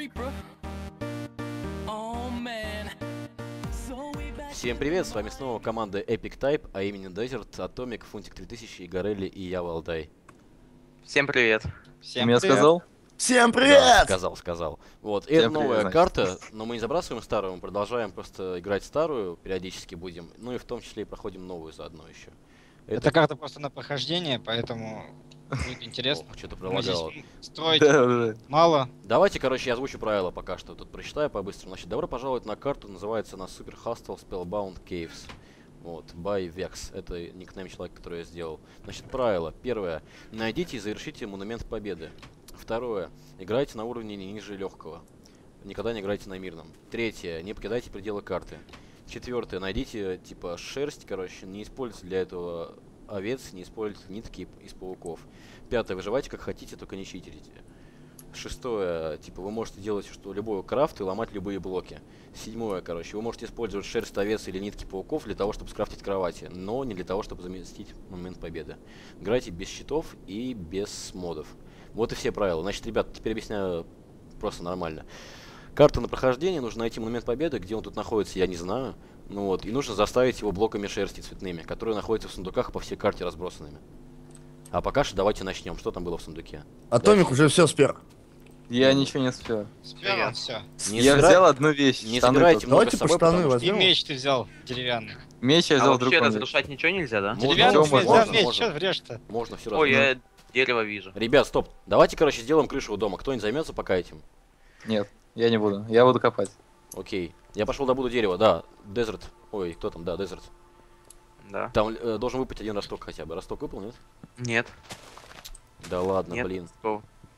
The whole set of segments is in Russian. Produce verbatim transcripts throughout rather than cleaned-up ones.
Всем привет, с вами снова команда Epic Type, а именно Desert, Atomic, Фунтик три тысячи, Игорелли и я, Валдай. Всем привет. Всем привет. сказал? Всем привет! Да, сказал, сказал. Вот, Всем это новая привет, карта, но мы не забрасываем старую, мы продолжаем просто играть старую, периодически будем, ну и в том числе и проходим новую заодно еще. Это, Это карта просто на прохождение, поэтому будет интересно. Ох, что-то пролагало. Строить Да, да. мало. Давайте, короче, я озвучу правила пока что, тут прочитаю по-быстрому. Значит, добро пожаловать на карту, называется она Super Hostile Spellbound Caves. Вот, by Vex, это никнейм человека, который я сделал. Значит, правило. Первое. Найдите и завершите монумент победы. Второе. Играйте на уровне не ниже легкого. Никогда не играйте на мирном. Третье. Не покидайте пределы карты. Четвертое. Найдите, типа, шерсть, короче, не используйте для этого овец, не используйте нитки из пауков. Пятое. Выживайте как хотите, только не читерите. Шестое. Типа, вы можете делать что любой крафт и ломать любые блоки. Седьмое, короче. Вы можете использовать шерсть овец или нитки пауков для того, чтобы скрафтить кровати, но не для того, чтобы заместить момент победы. Играйте без щитов и без модов. Вот и все правила. Значит, ребят, теперь объясняю просто нормально. Карта на прохождение, нужно найти момент победы, где он тут находится, я не знаю. Ну вот, и нужно заставить его блоками шерсти цветными, которые находятся в сундуках по всей карте разбросанными. А пока что давайте начнем. Что там было в сундуке? Атомик уже все спер. Я ничего не успел. Сперва все. Не Я собира- взял одну вещь. Не штаны собирайте только. много Давайте с по собой, штаны потому что- И возьмем. меч ты взял деревянный. Меч я А взял вообще другой. разрушать ничего нельзя, да? Можно, Деревянный можно, меч, можно, взял меч, можно. что врешь-то? Можно все Ой, равно. я дерево вижу. Ребят, стоп. Давайте, короче, сделаем крышу у дома. Кто-нибудь займется пока этим? Нет, я не буду. Я буду копать. Окей. Я пошел добуду дерево, да. Desert. Ой, кто там? Да, Desert. Да. Там э, должен выпать один росток хотя бы. Росток выпал, нет? Нет. Да ладно, Нет. блин. О,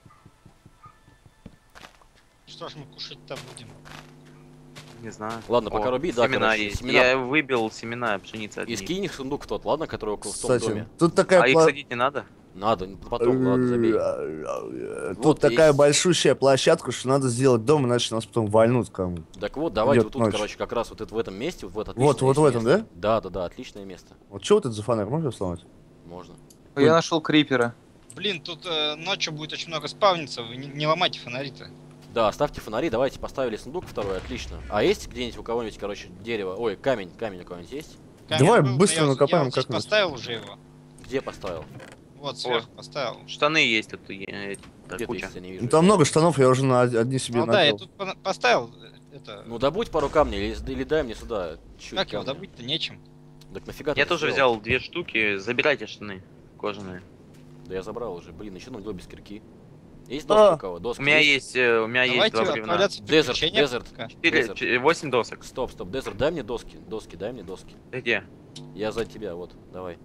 Что ж мы кушать-то будем? не знаю. Ладно, пока О, руби, да, семена короче, есть. семена. Я выбил семена пшеницы от И них. скинь их в сундук в тот, ладно, который около в том Кстати, доме. тут такая А их пла- садить не надо? Надо, потом, ладно, забей. Тут Вот такая есть. большущая площадка, что надо сделать дом, иначе нас потом вольнут кому. Так вот, давайте Идет вот тут, ночь. короче, как раз вот это в этом месте, вот в этом Вот, вот в этом, да? Да, да, да, отличное место. Вот что вот это за фонарь, можно сломать? Можно. Я нашел крипера. Блин, тут э, ночью будет очень много спавниться, вы не, не ломайте фонари-то. Да, ставьте фонари, давайте поставили сундук второй, отлично. А есть где-нибудь у кого-нибудь, короче, дерево? Ой, камень, камень у кого-нибудь есть? Давай был, но быстро я, накопаем, я вот здесь как-нибудь. поставил уже его. Где поставил? Вот, сверху поставил. Штаны есть тут. э, эти, да, Где ты, куча. если я не вижу? Ну там много штанов, я уже на од- одни себе Ну да, я надел. тут пона- поставил э, это. Ну добудь пару камней или, или дай мне сюда. Чуть Как его камня. добыть-то нечем. Так нафига ты Я это тоже сделал? взял две штуки. Забирайте штаны кожаные. Да я забрал уже, блин, еще надо без кирки. Есть А. доски у кого? Доски У меня есть, э, у меня есть Давайте два бревна. отправляться в Desert, приключения. Desert. пока. Четыре, Desert. ч- восемь досок. Стоп, стоп, Desert, дай мне доски. Доски, дай мне доски. Ты где? Я за тебя, вот, давай.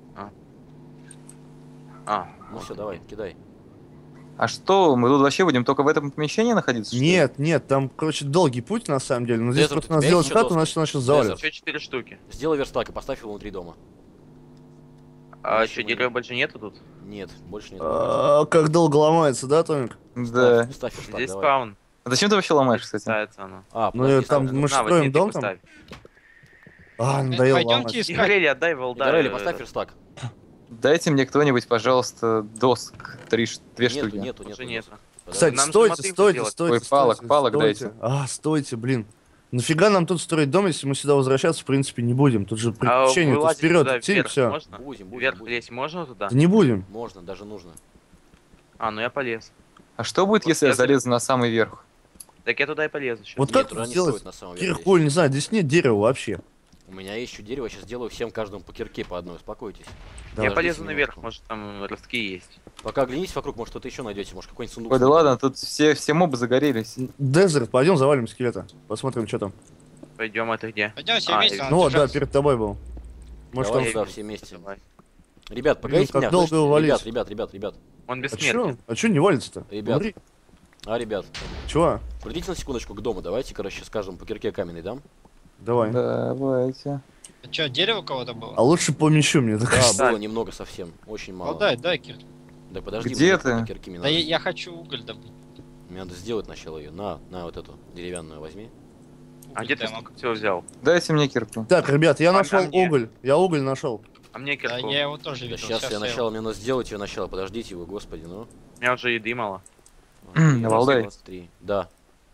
А, Ну вот. все, давай, кидай. А что, мы тут вообще будем только в этом помещении находиться? что ли? Нет, нет, там, короче, долгий путь на самом деле. Но здесь Desert, просто у надо тебя сделать есть хату, еще иначе доски? начнет заваливать. Еще четыре штуки. Сделай верстак и поставь его внутри дома. А Еще что, мы- дерева больше нету тут? Нет, больше нет. А, Как долго ломается, да, Томик? Да. Ставь, ставь верстак, Здесь давай. спаун. А зачем ты вообще ломаешь, кстати? Ставится оно. А, Ну, подожди, там ставь. мы ж На, вот строим здесь дом поставь. А, Э, надоело Пойдемте ломать. искать. Игорели, отдай волда. Игорели, поставь верстак. Дайте мне кто-нибудь, пожалуйста, доск. Три, ш- две Нету, штуки. нету, нету. Уже нет. досок. Кстати, Нам же стойте, мотыгу стойте, сделать. стойте, Ой, палок, стойте, палок стойте. дайте. А, стойте, блин. Нафига нам тут строить дом, если мы сюда возвращаться, в принципе, не будем? Тут же А приключения, тут вылазить вперед туда идти, и вверх все. можно? Будем, будем, Вверх будем. лезть можно туда? Да не будем. Можно, даже нужно. А, ну я полез. А что будет, Вот если я я за- залезу на самый верх? Так я туда и полезу сейчас. Вот Нет, как туда не сделать стоит на самом деле. Кирку, не знаю, здесь нет дерева вообще. У меня есть еще дерево, сейчас сделаю всем каждому по кирке по одной, успокойтесь. Да, Я подождите полезу минутку. наверх, может там ростки есть. Пока оглянитесь вокруг, может что-то еще найдете, может какой-нибудь сундук. Ой, да найдете. ладно, тут все, все мобы загорелись. Дезерт, пойдем завалим скелета. Посмотрим, что там. Пойдем, это где? Пойдем все А, вместе. и- надо Ну вот, да, держаться. перед тобой был. Может, Давай там... сюда все вместе. Давай. Ребят, погодите как меня, долго слышите? валить? Ребят, ребят, ребят, ребят. Он А бессмертен. чё? А чё не валится-то? Ребят. Умри. А, ребят, Чего? придите на секундочку к дому, давайте, короче, скажем, по кирке каменной дам. Давай. Давайте. А что, дерево у кого-то было? А лучше по мячу мне. так. Да, Ставь. было немного совсем, очень мало. Ну дай, дай, Кир. Да подожди, Где мне ты? по кирке мне Да надо. я, я хочу уголь добыть. Мне надо сделать сначала ее. На, на вот эту деревянную возьми. А Уголь где ты прямо. столько всего взял? Дайте мне кирку. Так, ребят, я А, нашел а мне? уголь. Я уголь нашел. А мне Да, кирку. я его тоже Да видел. сейчас я его- начало, мне надо сделать ее начало. Подождите вы, господи, ну. У меня уже еды мало. Валдай. двадцать три. Да.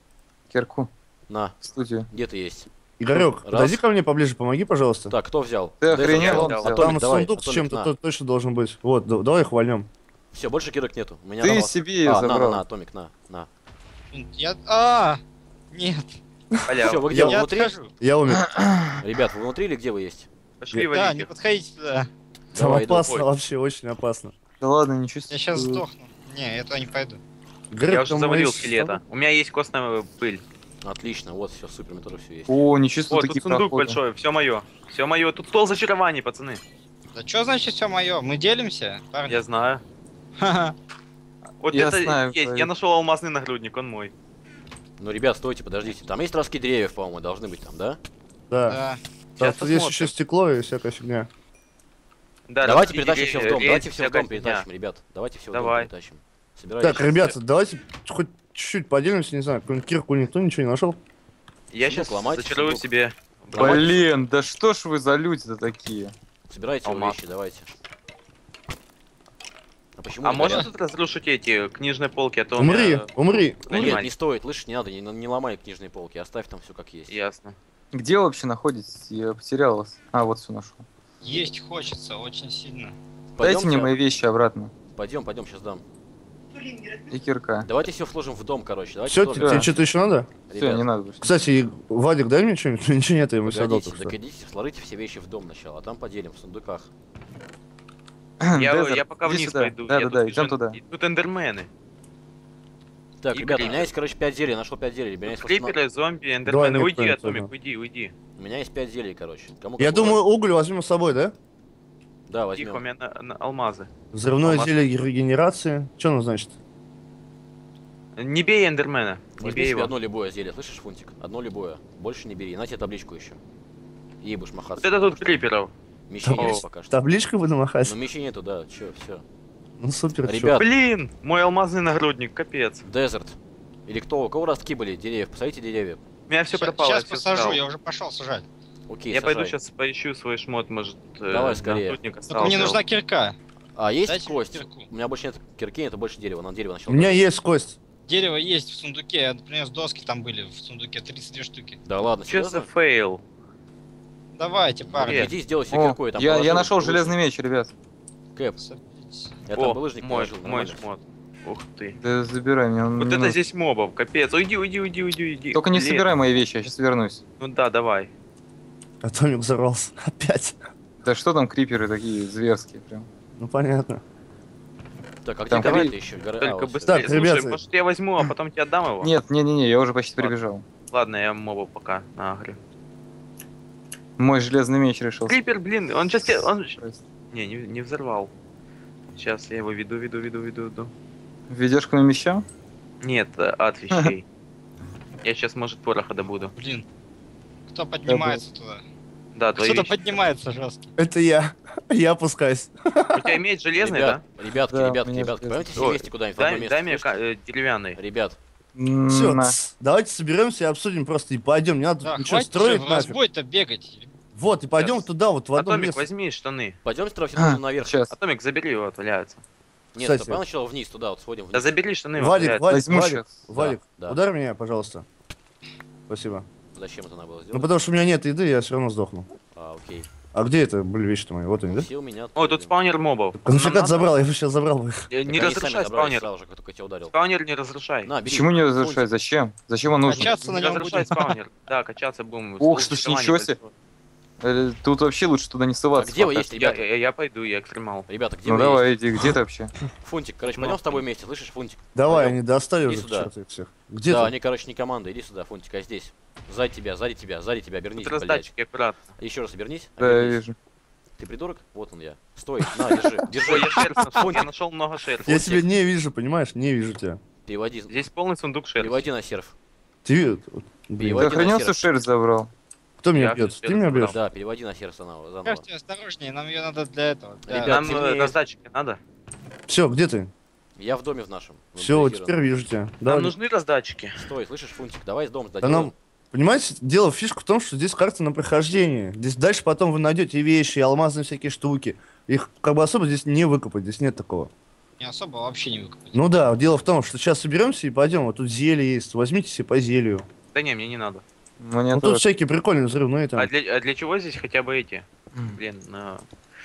кирку На, в студию. где ты есть? Игорек, Раз. подойди ко мне поближе, помоги, пожалуйста. Так, кто взял? Ты Дезерт охренел, взял. он взял. Атомик, Там давай, сундук с Атомик, чем-то на. то- точно должен быть. Вот, да- давай их вольнем. Все, больше кирок нету. У меня Ты набрал- себе ее А, на, на, забрал. на, Атомик, на, на. Я... А, нет. Халява. Все, вы где? Вы Я внутри? отхожу. Я умер. Ребят, вы внутри или где вы есть? Пошли, Да, не валите. подходите туда. Там Давай, иду. опасно, Ой. вообще очень опасно. Да ладно, ничего себе. Я сейчас сдохну. Не, я туда не пойду. Игорек, Я уже там завалил есть скелета. У меня есть костная пыль. Отлично, вот, все, супер, у меня тоже все есть. О, ничего себе, Вот, тут такие сундук проходы. большой, все мое. Все мое. Тут стол зачарований, пацаны. Да что значит все мое? Мы делимся, парни? Я знаю. Ха-ха. Вот Я это знаю, есть. твои. Я нашел алмазный нагрудник, он мой. Ну, ребят, стойте, подождите. Там есть ростки деревьев, по-моему, должны быть там, да? Да. Да. Там Сейчас тут есть посмотрим. еще стекло и всякая фигня. Да, Давайте ростки перетащим все в деревьев, дом, рельсы, давайте все в дом всякая перетащим, фигня. ребят. Давайте все в дом Давай. перетащим. Собирайтесь. Так, ребята, давайте хоть чуть-чуть поделимся, не знаю, какую-нибудь кирку никто ничего не нашел. Я Сундук сейчас ломайте, зачарую сундук. себе. Давайте. Блин, да что ж вы за люди-то такие? Собирайте его Алмаз. вещи, давайте. А почему А не можно горят? тут разрушить эти книжные полки, а то у Умри, меня- умри. Ну, нет, Понимаете. не стоит, слышишь, не надо, не, не ломай книжные полки, оставь там все как есть. Ясно. Где вы вообще находитесь? Я потерял вас. А, вот все нашел. Есть хочется очень сильно. Дайте мне мои вещи обратно. Пойдем, пойдем, сейчас дам. И кирка. Давайте все вложим в дом, короче. Давайте Все, в дом. тебе тебе что-то еще надо? Все, Ребят, не надо больше. Кстати, и- Вадик, дай мне что-нибудь. Ничего нет, я ему все отдал Погодите, только что. догодите, сложите все вещи в дом сначала, а там поделим в сундуках. Я, Дезерт, я пока иди вниз сюда. пойду. Да, я да, да, тут идем вижу- туда. и Тут эндермены. Так, И ребята, у крипер. меня есть, короче, пять зелий, я нашел пять зелий. У меня есть, восемнадцать- Криперы, зомби, Давай, эндермены. мне Уйди, кто-нибудь Атомик, возьму. уйди, уйди. у меня есть пять зелий, короче. Кому Я какое? думаю, уголь возьмем с собой, да? Да, Тихо, у возьмем. меня на- на алмазы. Взрывное Алмаз. зелье регенерации. Что оно значит? Не бей эндермена. Не Возьми бей себе его. одно любое зелье, слышишь, Фунтик? Одно любое. Больше не бери. На тебе табличку еще. И будешь махаться. Вот это тут криперов. Мечей О. нет пока что. Табличкой буду махать? Но мечей нету, да, че, все. Ну супер, Ребят, Блин, мой алмазный нагрудник, капец. Дезерт. Или кто? У кого ростки были? Деревьев. Посадите деревья. У меня все пропало. Сейчас я всё посажу, сжал. я уже пошел сажать. Окей, Я пойду сажай. сейчас поищу свой шмот, может. э, Давай скорее. нагрудник Только остался. мне нужна кирка. А, есть Дайте мне кость? кирку. У меня больше нет кирки, это больше дерева. Надо дерево У начал. меня есть кость. Дерево есть в сундуке. Я принес доски, там были в сундуке тридцать две штуки. Да ладно, Че за серьезно? фейл? Давайте, парни. Привет. Иди сделай себе О, кирку, я там я, я положил нашел булыжник. железный меч, ребят. Кэп, Садитесь. я О, там булыжник мой, положил, мой нормально. шмот. Ух ты. Да забирай, мне он Вот не это нужен. здесь мобов, капец. Уйди, уйди, уйди, уйди, уйди. Только не Блин. собирай мои вещи, я сейчас вернусь. Ну да, давай. Атомик взорвался. Опять. Да что там криперы такие зверские прям. Ну понятно. Так, а где Там горы кри- еще? Горы... а, Только вот быстрее. Так, Слушай, ребята. может я возьму, а потом тебе отдам его? Нет, не-не-не, я уже почти Ладно. прибежал. Ладно, я мобов пока нагрю. Мой железный меч решил. Крипер, блин, он сейчас тебе... Он... Прости. Не, не, не взорвал. Сейчас я его веду, веду, веду, веду, веду. Ведешь к моим вещам? Нет, э, от вещей. Я сейчас, может, пороха добуду. Блин. Кто поднимается туда? Да, твои Кто-то вещи. поднимается жестко. Это я. Я опускаюсь. У тебя меч железный, да? Ребят, ребятки, Да, ребятки, меня ребятки, железный. пойдемте все Ой, вместе куда-нибудь в одно Дай, место. дай мне слышите? ка- э, деревянный. Ребят, М, Все, на. давайте соберемся и обсудим просто и пойдем. Не надо Да, тут ничего хватит строить уже в нафиг. разбой-то бегать. Вот, и пойдем Сейчас. туда, вот в одно Атомик, место. возьми штаны. пойдемте сразу все А, нужно наверх. Сейчас. Атомик, забери его, отваляется. Нет, Кстати. стоп, сначала вниз, туда вот сходим Да вниз. забери штаны, Валик, отваляется. Валик, Возьму Валик, сейчас. Валик, Да, да. ударь меня, пожалуйста. Спасибо. Зачем это надо было Ну сделать? потому что у меня нет еды, я все равно сдохну. А, окей. А где это были вещи-то мои? Вот они, да? Все у меня. О, тут спаунер мобов. Конфикат Нам забрал, я бы сейчас забрал бы их. надо- Э, Не разрушай спаунер. сразу же, как только я тебя ударил. Спаунер не разрушай. На, бери. Почему не Фунтик. разрушать? Зачем? Зачем он нужен? Качаться на Не нем разрушай будем. спаунер. Да, качаться будем. Ух, Стол что ж, выживания ничего себе. большой. Э, Тут вообще лучше туда не А соваться. где вы пока. есть, Я, ребята? я, я пойду, я экстремал. Ребята, где Ну вы есть? давай, иди, где ты вообще? Фунтик, короче, Ну. пойдем с тобой вместе, слышишь, Фунтик? Давай, Пойдем. они достали Иди уже сюда. черт их всех. Где Да, ты? они, короче, не команда, иди сюда, Фунтик, а здесь. Сзади тебя, сзади тебя, сзади тебя, обернись, Тут блядь. раздатчики, аккуратно. Еще раз обернись. Да, я обернись. вижу. Ты придурок? Вот он я. Стой, на, держи, Ой, держи. я шерсть нашел, Фунтик. я нашел много шерсти. Я тебя не вижу, понимаешь? Не вижу тебя. Переводи, Здесь полный сундук шерсти. переводи на серф. Ты... Блин, Переводи. Ты охренел, на всю серф. шерсть забрал? кто меня Я бьет? всё Ты меня забрал. бьешь? Да, переводи на серф заново. заново. Кажется, осторожнее, нам ее надо для этого. для- Ребят, Нам э, темнеет. раздатчики надо? Все, где ты? Я в доме в нашем. Все, Вентилизированном. теперь вижу тебя. Нам Давай. нужны раздатчики. Стой, слышишь, Фунтик, давай с дома Да доделаем. нам, понимаете, дело, фишка в том, что здесь карта на прохождение. Здесь дальше потом вы найдете вещи, алмазные всякие штуки. Их как бы особо здесь не выкопать, здесь нет такого. Не особо вообще не выкопать. Ну да, дело в том, что сейчас соберемся и пойдем. Вот тут зелье есть, возьмите себе по зелью. Да не, мне не надо. Мне Ну тут тоже. всякие прикольные взрывные там. А для, а для чего здесь хотя бы эти? Блин, ну...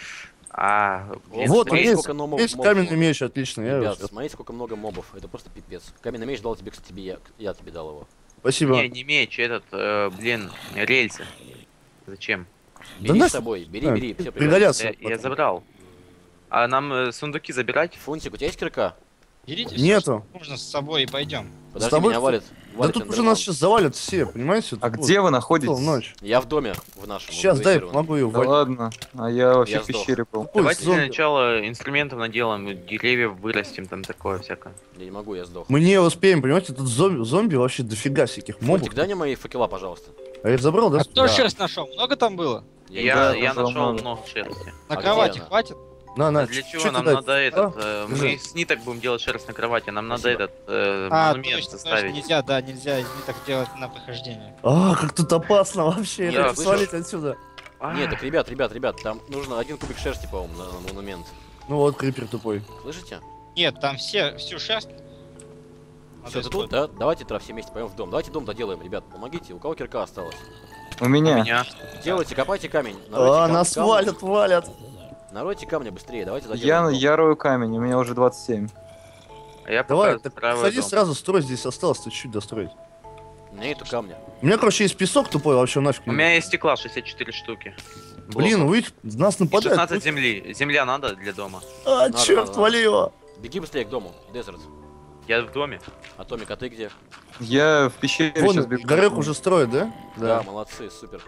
А, блин, Вот, смотри, есть, сколько номов- есть моб- каменный меч, отлично. Я Ребят, его- смотрите, сколько много мобов. Это просто пипец. Каменный меч дал тебе, кстати, я, я тебе дал его. Спасибо. Не, не меч, этот, э, блин, рельсы. Зачем? Бери нас- с собой, бери, А, бери, все пригодятся. Я, я потом. забрал. А нам э, сундуки забирать? Фунтик, у тебя есть кирка? Берите всё, Нету. что нужно с собой и пойдем. Подожди, тобой меня кто? валит. Да валит тут уже Эндерман. нас сейчас завалят все, понимаете? А Тут где вот вы находитесь? целую ночь. Я в доме, в нашем. Сейчас дай, импровизированном. помогу ее Да валить. ладно, а я вообще Я в сдох. пещере был. Ой, Давайте для зомби. начала инструментов наделаем, деревьев вырастим, там такое всякое. Я не могу, я сдох. Мы не успеем, понимаете? Тут зомби, зомби вообще дофига всяких мобов. Фунтик, дай мне мои факела, пожалуйста. А я их забрал, да? А кто Да. шерсть нашел? Много там было? Я, да, я нашел нашел много. много шерсти. На А где кровати она? хватит? На, на, А для чего чё нам тебе надо дать? этот? А? э, Держи. мы с ниток будем делать шерсть на кровати, нам надо Спасибо. этот э, А, монумент точно, точно, составить. нельзя, да, нельзя из ниток делать на прохождение. А, как тут опасно вообще. Не, Я хочу слышишь? свалить отсюда. А, Нет, так, ребят, ребят, ребят, там нужно один кубик шерсти, по-моему, на, на монумент. Ну вот, крипер тупой. Слышите? Нет, там все, всю шерсть. надо Все, ты тут, использовать. да? Давайте тогда все вместе пойдем в дом. Давайте дом доделаем, ребят, помогите. У кого кирка осталась? У у меня. меня. Делайте, копайте камень. Наройте А, кам- нас камни. валят, валят. Наройте камня быстрее, давайте Я, доделаем дом. я рою камень, у меня уже двадцать семь. А я Давай, пока так страиваю ходи дом. сразу строй, здесь осталось чуть-чуть достроить. У меня нету камня. У меня, короче, есть песок тупой, вообще нафиг. У не меня есть стекла шестьдесят четыре штуки. Блин, вы их- нас И нападают. шестнадцать земли. Земля надо для дома. А, Надо, черт, надо, вали его. Беги быстрее к дому, Дезерт. Я в доме. Атомик, а ты где? Я в пещере сейчас Вон, бегу. Игорек уже строит, да? Да, молодцы, супер.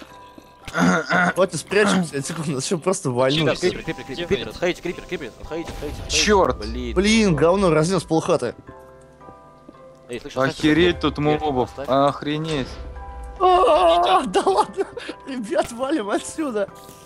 Давайте спрячемся, я секунду, нас еще просто Ребят, вольнут. крипер, крипер, крипер, крипер, отходите, крипер, крипер, отходите, отходите, отходите. Чёрт! Блин, Блин, всё. говно, разнес полхаты. Эй, слышь, оставь Охереть такой тут блок. мобов. Оставь. Охренеть. А, Да ладно, ребят, валим отсюда.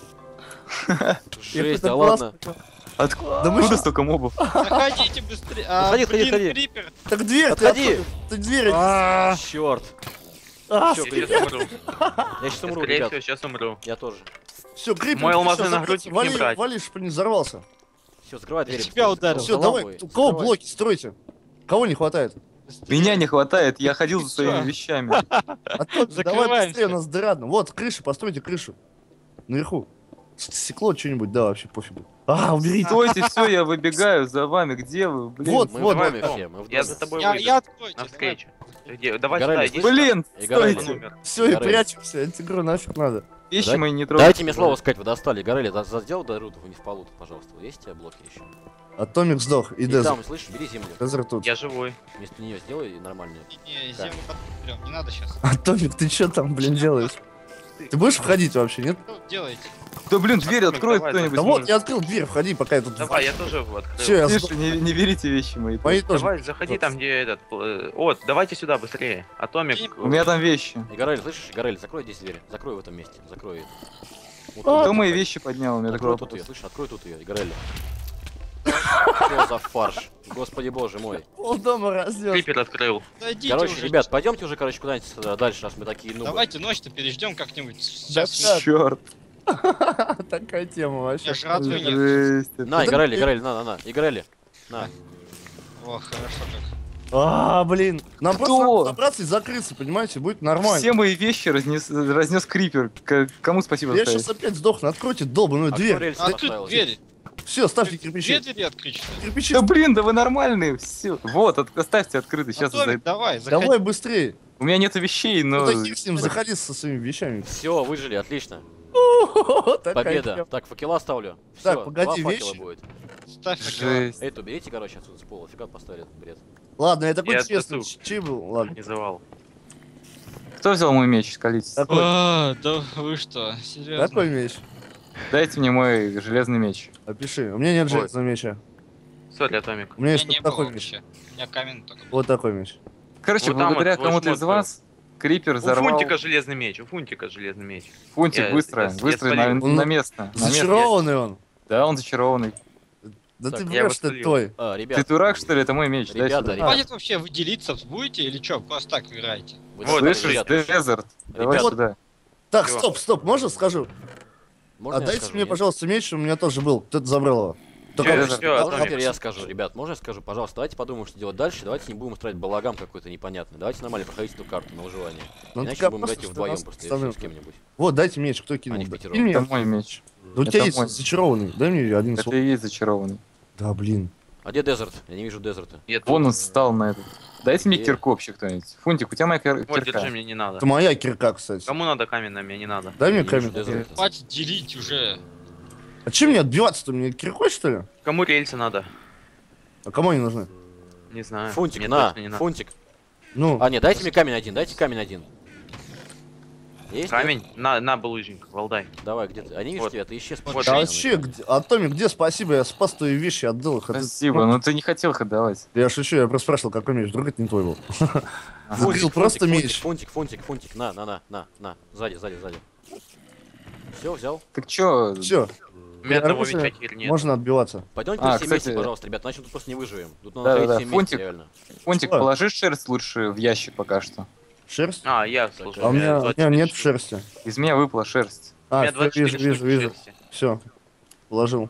Я Жесть, какой-то да ладно. классный. Откуда Да мы щас- столько мобов? Заходите быстрее. А, Отходи, отходи, блин, отходи. крипер. Так дверь, ты Отходи. откуда? Ты дверь. А, Черт. А, Всё, Я крипер. сейчас умру. Я сейчас умру, Скорее ребят. всего, сейчас умру. Я тоже. все, крипер. Мой ты алмазный щас нагрудник вали, не брать. вали, чтобы не взорвался. Все, закрывай дверь. тебя ударил. Все, давай, у кого блоки стройте? Кого не хватает? быстрее. Меня не хватает, я ходил за Ты своими чё? вещами. А то, давай Закрываемся. быстрее, у нас дыра одна. Вот, крыша, постройте крышу. Наверху. С- Стекло что-нибудь, да, вообще пофигу. А, уберите. Стойте, все, я выбегаю за вами. Где вы? Блин. Вот, Мы вот, в доме вот. все, мы в Я доме. за тобой Я, выйду. я откройте. На давай. встречу. Где? Давай Горали, сюда, иди. слышишь? Блин, И горали. Он стойте. умер. Все, и Горелли. прячемся, антигру нафиг надо. Вещи Дай- мои не трогайте. Дайте мне слово сказать, вы достали. Горели, за- за- сделал до рутов, вы не в полу, пожалуйста. Есть у тебя блоки еще? Атомик сдох, и И Дезер. там, слышишь, бери землю. Дезер тут. Я живой. Вместо нее сделай нормальную. Не, землю потом берем, не надо сейчас. Атомик, ты что там, блин, делаешь? Ты будешь входить вообще, нет? Что делаете? Да блин, дверь Артём, откроет давай, кто-нибудь. Да вот, может. я открыл дверь, входи, пока я тут... Давай, я тоже его открыл. Все, я Тише, сдох. не, не берите вещи мои. Мои тоже. Давай, заходи там, где этот... э, Вот, давайте сюда быстрее. Атомик. У меня там вещи. И Горели, слышишь, Горели, закрой здесь дверь. Закрой в этом месте, закрой ее. Вот А, Кто тут. мои вещи поднял? У меня такой Открой тут вопрос. ее, слышишь, открой тут ее, Горели. Что за фарш? Господи боже мой. Пол дома разнес. Крипер открыл. Дойдите Короче, уже. ребят, пойдемте уже, короче, куда-нибудь э, дальше, раз мы такие нубы. Давайте ночь-то переждем как-нибудь. Да, Сейчас да. Черт. Такая тема вообще. Я жрать нет. Жесть. это- На, Игорели, Игорели, на, на, на, Игорели. На. О, хорошо как. А, блин. Нам Кто? просто надо собраться и закрыться, понимаете? Будет нормально. Все мои вещи разнес, разнес крипер. К- кому спасибо Я сказать? сейчас опять сдохну. Откройте долбаную А кто дверь. рельсы А поставил тут здесь? двери. Все, ставьте Две кирпичи. двери открыть, что ли? Кирпичи. Да блин, да вы нормальные. Все. Вот, от- оставьте открыто. Сейчас Атомик, зайду. давай, заходи. Давай быстрее. У меня нету вещей, но... Ну, таких с ним заходи со своими вещами. Все, выжили, отлично. Такая Победа. тема. Так, факела ставлю. Так, Всё, погоди, два факела вещи. будет. Ставь факела. Жесть. Эту берите, короче, отсюда с пола. Фига поставили этот бред. Ладно, я такой Я честный. отсосу. Чей был? Ладно. Организовал. Кто взял мой меч, скалитесь? Такой, А, да вы что, серьезно? такой меч. Дайте мне мой железный меч. Опиши. У меня нет Ой. железного меча. Сори, Атомик. У меня У есть меня вот не такой было меч. вообще. У меня камень только был. Вот такой меч. Короче, Вот там благодаря вот твой кому-то из шмот вас крипер У взорвал... Фунтика железный меч, у Фунтика железный меч. Фунтик, Я- быстро, я- я быстро на, спалил. на место. На место. Зачарованный он. Да, он зачарованный. Да Так, ты я врешь, его что это спалил. твой. А, Ты ребят. дурак, что ли? Это мой меч. Дай Ребята, сюда. ребята. Хватит вообще, вы делиться будете или что? Просто так играете. Вы Вот, так, Слышишь, ребят, Дезерт? Давай Ребят. сюда. Так, Всё. стоп, стоп, можно скажу? можно я Отдайте скажу, мне, нет? пожалуйста, меч, у меня тоже был. Кто-то забрал его. Только Чё, Desert. чё, А а вот Томик? теперь я скажу, ребят, можно я скажу, пожалуйста, давайте подумаем, что делать дальше, давайте не будем устраивать балаган какой-то непонятный, давайте нормально проходить эту карту на выживание. Ну, Иначе так будем просто, играть что вдвоем нас просто, оставим. если с кем-нибудь. Вот, дайте меч, кто кинул? Они да? впятером. Кинь мне. Это мой меч. Да у тебя это есть мой. зачарованный. Дай мне один Это свой. и есть зачарованный. Да, блин. А где Дезерт? Я не вижу Дезерта. Нет, Вон тут- он встал на этот. Дайте мне Где? кирку вообще кто-нибудь. Фунтик, у тебя моя кир- Вот, кирка. держи, мне не надо. Это моя кирка, кстати. Кому надо каменная, мне не надо. Дай Я мне не вижу камень. Дезерта. Хватит делить уже. А чем мне отбиваться-то? Мне киркой, что ли? Кому рельсы надо? А кому они нужны? Не знаю. Фунтик, Мне на, точно не надо. Фунтик. Ну, А, нет, дайте мне камень один, дайте камень один. Есть? Камень? На, на, булыжник, Валдай. Нет? Давай, где ты? А не вижу Вот. тебя, ты исчез. Вот под да камнем. вообще, где... а Томми, где спасибо? Я спас твои вещи, отдал их. а ты- Спасибо, но ты не хотел их отдавать. Я шучу, я просто спрашивал, какой меч. Вдруг это не твой был. Ага. Фунтик. Забил просто фунтик, меч. Фунтик, фунтик, фунтик, на, на, на, на, на, сзади, сзади, сзади. Все, взял. Так чё? Все, У меня одного Арбуз, меча теперь нет. можно отбиваться. Пойдемте А, все вместе, кстати- пожалуйста, ребят, иначе мы тут просто не выживем. Тут надо Да, ходить да, все да. вместе, Фунтик. реально. Фунтик, Что? положи шерсть лучше в ящик пока что. Шерсть? А, я, слушай. А у меня, у двадцать меня четыре нет штуки. шерсти. Из меня выпала шерсть. У А, меня всё, двадцать вижу, четыре вижу, штуки вижу. шерсти. Все, положил.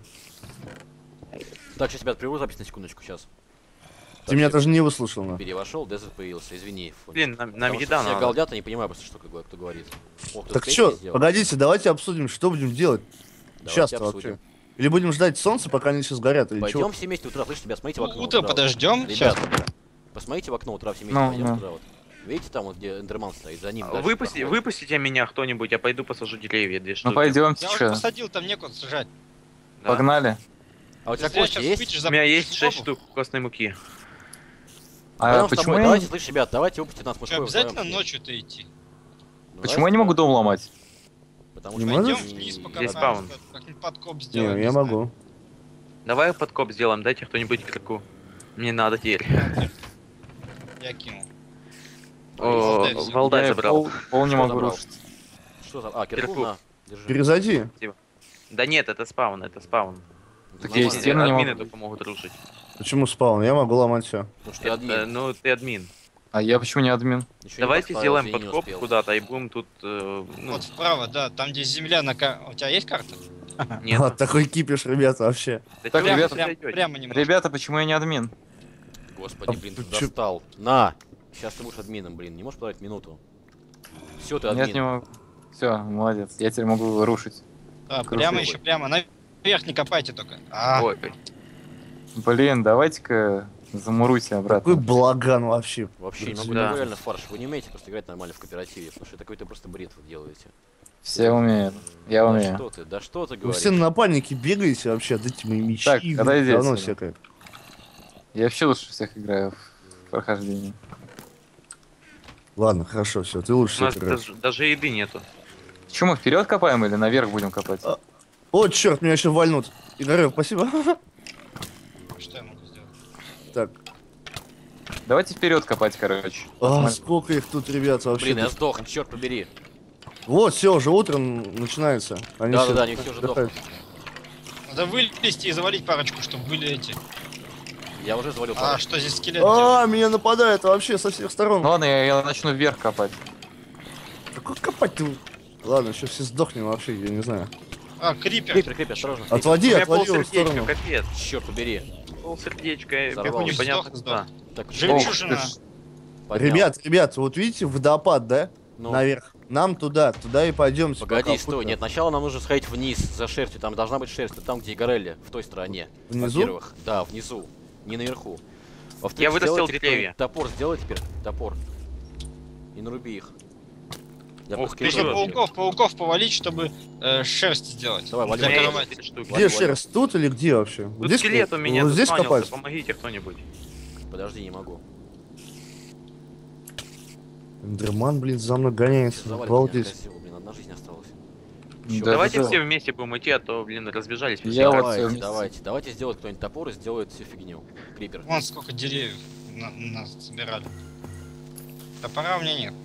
Так, сейчас, ребят, прерву запись на секундочку, сейчас. Ты меня даже не выслушал, на. Перевошел, Дезерт появился, извини. Фунтик. Блин, нам, нам Потому что еда все надо. галдят, и не понимаю просто, что какой- кто говорит. О, кто-то Так печки что, сделал. погодите, давайте обсудим, что будем делать Давайте сейчас обсудим. вообще. Или будем ждать солнца, пока они все сгорят, или Пойдем чего? все вместе утра, слышите, ребят, смотрите в окно. Утро утра. подождем. Ребят, посмотрите в окно утра все вместе, Ну, пойдем ну. туда вот. Видите там вот, где Эндерман стоит, за ним дальше Выпусти, проходит. выпустите меня кто-нибудь, я пойду посажу деревья, две штуки. Ну пойдемте, Я уже чё? посадил, там некуда сажать. Да. Погнали. А у тебя Если я кости сейчас есть? выйдешь У за меня есть шесть голову, штук костной муки. А Пойдем с почему, тобой, я, давайте, слышь, ребят, давайте выпустите нас что, мужской обязательно вдвоем. ночью-то идти. Ну, почему я не могу дом ломать? Потому Не что можешь? Пойдем вниз, пока Здесь там спаун. как-нибудь подкоп Не, сделаем. я знаю. могу. Давай подкоп сделаем, дайте кто-нибудь кирку. Мне надо теперь. Я кинул. О, Валдай взял. Валдай Я забрал. пол, пол не Что могу забрал? рушить. Что за... А, кирку Кирку. на, держи. Перезайди. Да нет, это спаун, это спаун. Так Нормально. я и стены не Админы могу. только могут рушить. Почему спал? Я могу ломать все. Потому что ты Э, админ. ну, ты админ. А я почему не админ? Ничего не Давайте поставил, сделаем извини, не подкоп успел. куда-то и будем тут... э, ну, Вот вправо, да, там где земля на ка- У тебя есть карта? нет. А, такой кипиш, ребята, вообще. Да Так, чё вы ребята, тут прям- идёте? прямо немного. Ребята, почему я не админ? Господи, А блин, ты ты чё? достал. На! Сейчас ты будешь админом, блин, не можешь подать минуту. Все, ты админ. Нет, не могу. Все, молодец. Я теперь могу рушить. Да, Круто. прямо еще прямо. Наверх не копайте только. А, Ой, ой. Блин, давайте-ка замуруйте Какой обратно. благан вообще. Вообще не могу, Да. такой реально фарш. Вы не умеете просто играть нормально в кооперативе, потому что такой-то просто бред вы делаете. Все умеют. Я Да умею. что ты, да что ты Вы говоришь? все на напальнике бегаете вообще, дайте мои мечи. Так, блин, отойди говно отсюда. всякое. Я вообще лучше всех играю в прохождении. Ладно, хорошо, все, ты лучше У нас всех играешь. даже, даже еды нету. Че, мы вперед копаем или наверх будем копать? А. О, черт, меня еще вальнут. Игорек, спасибо. что я могу сделать? Так, Давайте вперед копать, короче. а, Посмотрим. сколько их тут, ребят, вообще. Блин, я тут. сдох, черт побери. Вот, все, уже утро н- начинается. Они Да, всё да, да, они все уже отдыхают. дохнут. Надо вылезти и завалить парочку, чтобы были эти. Я уже завалил А, пару. что здесь скелет делает? А, меня нападает вообще со всех сторон. Ну ладно, я, я начну вверх копать. Какой копать ты? Ладно, сейчас все сдохнем вообще, я не знаю. А, крипер. Крипер, крипер, осторожно. Отводи, У меня отводи его в полсердечка, сторону. капец. Черт побери. Полсердечка, я Взорвал. бегу непонятно Сдох, куда. Так, Жемчужина. Ох ты ж. поднял. Ребят, ребят, вот видите, водопад, да? Ну, Наверх. Нам туда, туда и пойдемте. погоди, пока стой. путь- Нет, сначала нам нужно сходить вниз за шерстью. Там должна быть шерсть. Там, где Игарелли, в той стороне. Внизу? Во-первых. Да, внизу. Не наверху. Во-вторых, Я вырастил сделайте деревья. кто-нибудь Топор сделай теперь. Топор. И наруби их. Я Ох просто ты Нужно киркой Серьёзно? разбил. пауков, пауков повалить, чтобы э, шерсть сделать. Давай, вали, Для вали. кровати. Четыре штуки. Где Вали, шерсть? Тут или где вообще? Вот Тут скелет у меня вот здесь заспавнился, копать? помогите кто-нибудь. Подожди, не могу. Эндерман, блин, за мной гоняется. Завали меня Обалдеть. красиво, блин, одна жизнь осталась. Да, Чё, Давайте да. все вместе будем идти, а то, блин, разбежались. все. Я вот давайте, всё вместе. давайте, давайте сделает кто-нибудь топор и сделает всю фигню. Крипер. Вон сколько деревьев на, нас собирали. Топора у меня нет.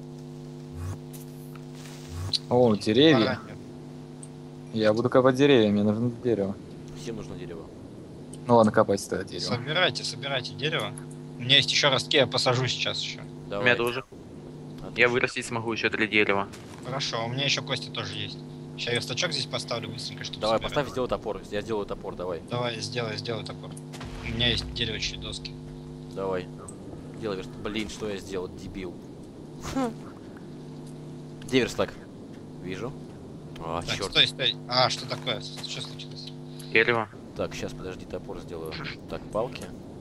О, Топора деревья. нет. Я буду копать деревья, мне нужно дерево. Всем нужно дерево. Ну ладно, копайте тогда дерево. Собирайте, собирайте дерево. У меня есть еще ростки, я посажу сейчас еще. У Давай. меня тоже. Отлично. Я вырастить смогу еще три дерева. Хорошо, у меня еще кости тоже есть. Сейчас верстачок здесь поставлю быстренько, чтобы Давай, собирать. поставь, сделай топор. Я сделаю топор, давай. Давай, сделай, сделай топор. У меня есть деревянные доски. Давай. Делай верст... Блин, что я сделал, дебил. Где верстак? Вижу. А, Так, черт. стой, стой. А, что такое? Что случилось? Дерево. Так, сейчас, подожди, топор сделаю. Так, палки.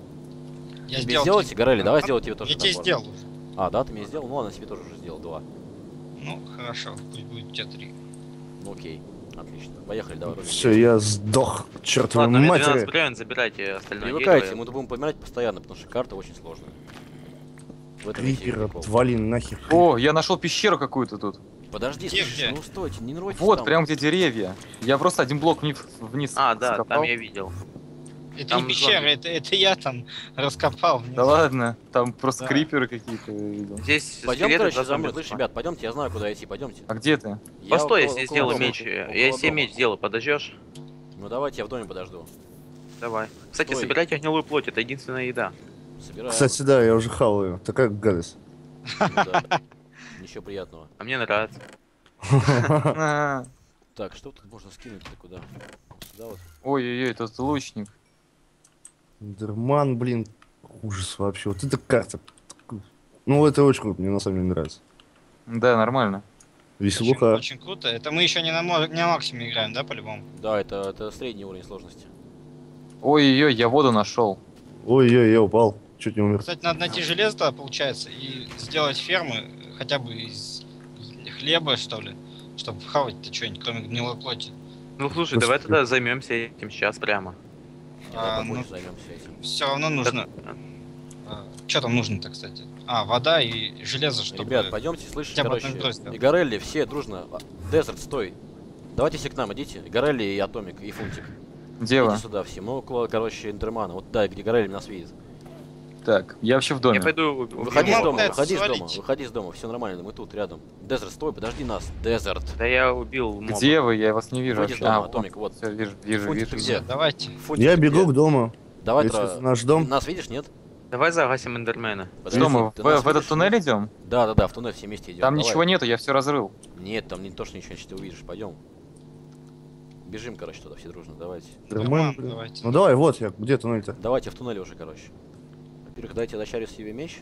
Я Тебе сделал... сделать, тебе- Горелли? Давай А, сделать тебе тоже Я тебе топор. сделал уже. А, да, ты мне сделал? Ну ладно, себе тоже уже сделал два. Ну, хорошо, пусть будет у тебя три. Ну окей, отлично. Поехали, давай. рубим Все, дерево. я сдох, чертовой Ладно, у меня двенадцать матери. бревен, забирайте остальное Привыкайте, дерево. мы тут будем помирать постоянно, потому что карта очень сложная. В этом весь её Крипер, прикол. отвали нахер. О, я нашел пещеру какую-то тут. Подожди, Где, слушай, где? ну стойте, не ройтесь Вот, там. прям где деревья. Я просто один блок вниз, вниз А, да, скопал. там я видел. Это Там не пещера, зомби. это, это я там раскопал. внизу. Да ладно, там просто Да. криперы какие-то видел. Здесь Пойдем, скелеты короче, за за мной, зомби. слышь, ребят, пойдемте, я знаю, куда идти, пойдемте. А где ты? Постой, я около- себе около сделаю дома, меч. около Я себе дома. меч сделаю, подождешь? Ну давайте я в доме подожду. Давай. Кстати, Стой. собирайте гнилую плоть, это единственная еда. Собираем. Кстати, да, я уже хаваю. Такая гадость. Ну да. Ничего приятного. А мне нравится. А, Так, что тут можно скинуть-то куда? Сюда вот. Ой-ой-ой, тут лучник. Дерман, блин, ужас вообще. Вот это карта. Ну, это очень круто, мне на самом деле нравится. Да, нормально. Очень, Веселуха. очень круто. Это мы еще не на, мо- не на максимуме играем, да, по-любому? Да, это, это средний уровень сложности. Ой-ой-ой, я воду нашел. Ой-ой, я упал. Чуть не умер. Кстати, надо найти железо, тогда, получается, и сделать фермы хотя бы из хлеба, что ли, чтобы хавать-то что-нибудь, кроме гнилой плоти. Ну слушай, давай Господи. тогда займемся этим сейчас прямо. А, Давай ну, попозже займемся этим. все равно нужно... Что там нужно-то, кстати? А, вода и железо, чтобы... Ребят, пойдемте, слышите, хотя бы короче, одно ведро сделать. Игарелли, все дружно. А, Дезерт, стой. Давайте все к нам, идите. Игарелли и Атомик, и Фунтик. Где вы? Идите сюда все. Мы около, короче, Интермана. Вот да, где Игарелли нас видит. Так, я вообще в доме. Я пойду... у- Выходи из мог дома, это выходи из дома, свалить. выходи из дома, все нормально, мы тут рядом. Дезерт, стой, подожди нас. Дезерт. Да я убил моба. Где вы? Я вас не вижу. Выйди из вообще. дома, А, Атомик, вот. Все, вижу, вижу, Фунтик, вижу. ты Все, где? давайте. Фунтик, Я ты бегу где? к дому. Давай, Если тра- это наш дом. Нас видишь, нет? Давай загасим эндермена. Подожди, Что мы, ты в, нас в этот видишь, туннель нет? идем? Да, да, да, в туннель все вместе идем. Там Давай. ничего нету, я все разрыл. Нет, там не то, что ничего, значит, ты увидишь. Пойдем. Бежим, короче, туда все дружно, давайте. Дерман, Дерман, блин. давайте. Ну давай, вот я, где туннель-то? Давайте в туннеле уже, короче. Во-первых, дайте я дочарю себе меч.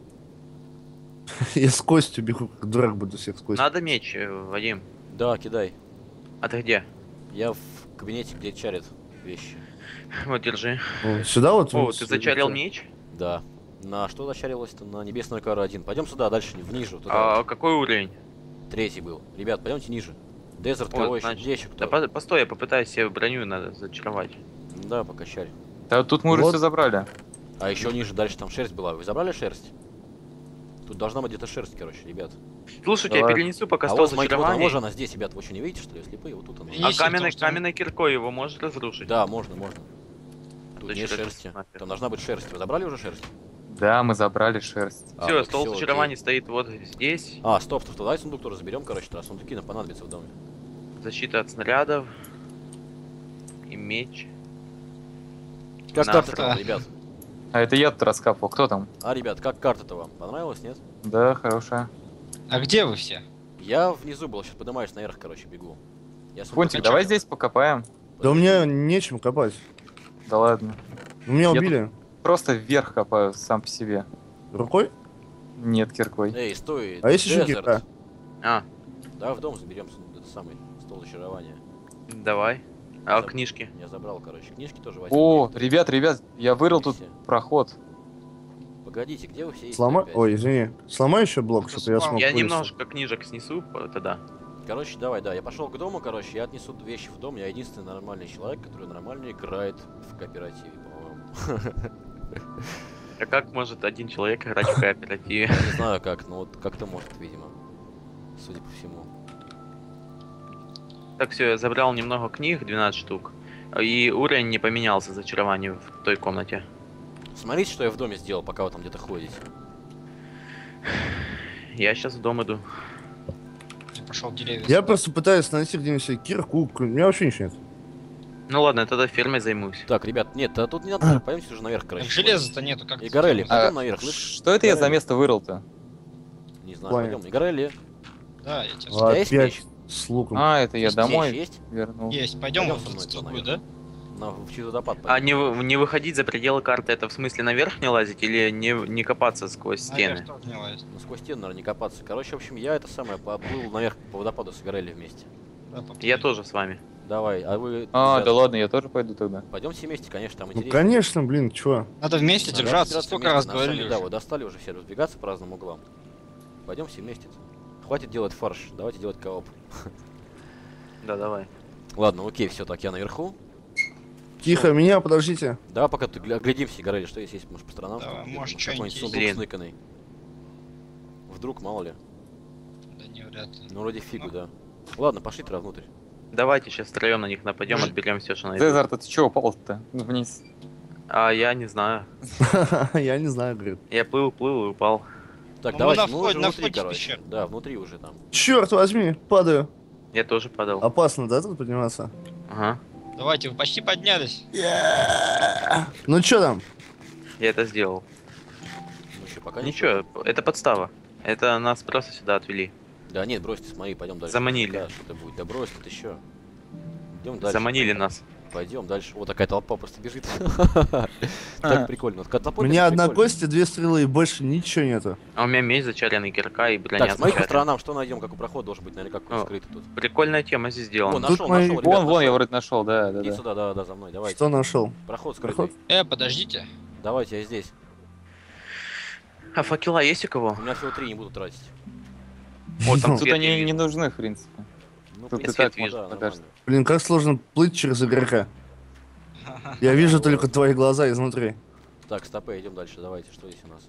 Я с Костью бегу, как дурак буду всех с Костью. Надо меч, э, Вадим. Да, кидай. А ты где? Я в кабинете, где чарят вещи. Вот, держи. О, Сюда вот? О, вот ты сюда. зачарил меч? Да. На что зачарилось-то? На небесную кару один. Пойдем сюда, дальше, вниже. Туда. А какой уровень? Третий был. Ребят, пойдемте ниже. Дезерт, Вот, кого еще? значит, Где еще кто? Да по- постой, я попытаюсь себе броню надо зачаровать. Да, пока чарь. Да тут мы уже Вот. все забрали. А еще ниже, дальше там шерсть была. Вы забрали шерсть? Тут должна быть где-то шерсть, короче, ребят. Слушай, я Давай. перенесу пока А стол вот смотрите, вот она, зачарования. вот же она здесь, ребят. Вы что, не видите, что ли? Слепые, вот тут она. И- А Если каменной, то, что- каменной киркой его можешь разрушить? Да, можно, можно. Тут Зачем нет это шерсти. нахер? Там должна быть шерсть. Вы забрали уже шерсть? Да, мы забрали шерсть. А, Все, так стол всё, зачарований окей. стоит вот здесь. А, стоп, стоп, давай сундук тоже заберем, короче, тогда сундуки нам понадобятся в доме. Защита от снарядов. И меч. Как На, карта-то да. вам, ребят? А это я тут раскапывал. Кто там? А, ребят, как карта-то вам? Понравилась, нет? Да, хорошая. А где вы все? Я внизу был, сейчас поднимаюсь наверх, короче, бегу. Я сундук Фунтик, зачем- давай здесь покопаем. Да у меня нечем копать. Да ладно. Меня Я убили. Просто вверх копаю сам по себе. Рукой? Нет, киркой. Эй, стой, А есть еще Дезерт. кирка? А, Давай в дом заберем су- этот самый стол зачарования. давай. А Заб- книжки? Я забрал, короче, книжки тоже возьму. О, ребят, ребят, я вырыл тут Все. проход. Погодите, где вы все есть? Сломай. опять? Ой, извини. Сломай еще блок, Это чтобы я спам. смог Я вылезти. немножко книжек снесу по- тогда. Короче, давай, да, я пошел к дому, короче, я отнесу вещи в дом. Я единственный нормальный человек, который нормально играет в кооперативе, по-моему. А как может один человек играть в кооперативе? Не знаю как, но вот как-то может, видимо. Судя по всему. Так, все, я забрал немного книг, двенадцать штук. И уровень не поменялся зачарование в той комнате. Смотрите, что я в доме сделал, пока вы там где-то ходите. Я сейчас в дом иду. Я пошел деревья. Я просто пытаюсь найти где-нибудь себе кирку. У меня вообще ничего нет. Ну ладно, я тогда фермой займусь. Так, ребят, нет, а тут не надо, пойдемте уже наверх, Так короче. железа-то нету, как И Горелли, это А, пойдем наверх, слышишь? Что это я за Горелли. место вырыл-то? Не знаю, Понял. пойдем. И Горелли, Да, я тебя у тебя есть Опять. меч? С луком. А, это я Здесь домой есть? вернул. Есть, пойдем Пойдем в со мной другую, туда, да? На, в чудо-водопад А пойдем. не, вы- не выходить за пределы карты, это в смысле наверх не лазить или не, не копаться сквозь Наверх стены? тоже не лазит. Ну, сквозь стену, наверное, не копаться. Короче, в общем, я это самое поплыл наверх по водопаду с Горелли вместе. Да, поплыли. Я тоже с вами. Давай, а вы... А, сейчас да ладно, я тоже пойду тогда. Пойдемте вместе, конечно, там Ну интересно. конечно, блин, чё? Надо вместе Надо держаться, разбираться сколько вместе. раз На самом говорили деле, Да, уже. вот достали уже все разбегаться по разным углам. Пойдем все вместе. Хватит делать фарш, давайте делать кооп. Да, давай. Ладно, окей, все, так, я наверху. Тихо, меня, подождите. Давай пока ты гля- оглядимся, Горелли, что есть, есть, может, по сторонам. Давай, там, может, где-то, что-нибудь какой-нибудь есть. сундук Блин. сныканный. Вдруг, мало ли. Да не, вряд ли. Ну, вроде фигу, да. Ладно, пошли тогда внутрь. Давайте сейчас втроем на них нападем, Может- отберем все, что найдем. Цезарь, ты чё упал-то вниз? А я не знаю. Я не знаю, говорит. Я плыл, плыл и упал. Так, Ну, мы давайте, на мы, входе- уже на внутри, входе в короче. пещеру. Да, внутри уже там. Черт возьми, падаю. Я тоже падал. Опасно, да, тут подниматься? Ага. Давайте, вы почти поднялись. Ну чё там? Я это сделал. Ну, еще пока Ничего, это подстава. Это нас просто сюда отвели. Да нет, бросьте, смотри, пойдем дальше. Заманили. Да, что-то будет. Да брось тут еще. Идем дальше. Заманили нас. Пойдем дальше. Вот такая толпа просто бежит. Так прикольно. Вот У толпой меня бежит одна прикольно. кость и две стрелы, и больше ничего нету. А у меня меч зачаренный, кирка и броня Так, смотри по зачаренная. сторонам, что найдем, какой проход должен быть, наверняка какой-то О. скрытый тут. Прикольная тема здесь О, сделана. нашел, Тут мои- нашел, ребят, Вон, вон, я нашел. вроде нашел, да, да, Иди да. сюда, да, да, за мной, давайте. Что нашел? Проход скрытый. Проход? Э, подождите. Давайте, я здесь. А факела есть у кого? У меня всего три, не буду тратить. Вот там Тут свет они я не вижу. нужны, в принципе. Ну, в Тут и принципе, так да, вижу, нормально. покажет. Блин, как сложно плыть через игрока. Я вижу только твои глаза изнутри. Так, стопы, идем дальше, давайте, что здесь у нас?